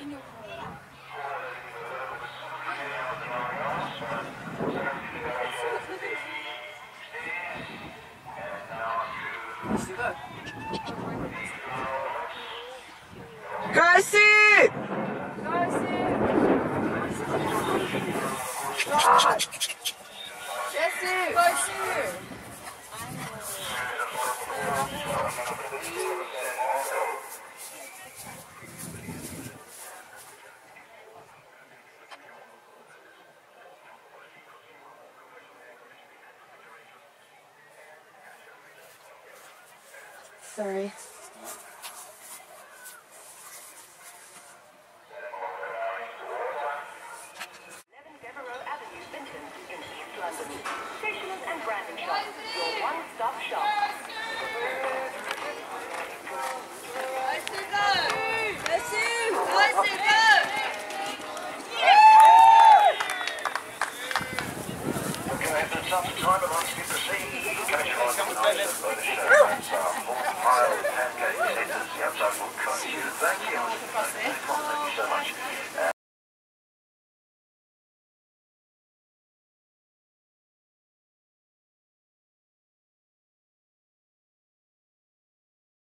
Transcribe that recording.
가시! Jesse! Gashi! Sorry. Stationers and branding shops, your one-stop shop. Time at once you proceed. Coach line by the show. Pancake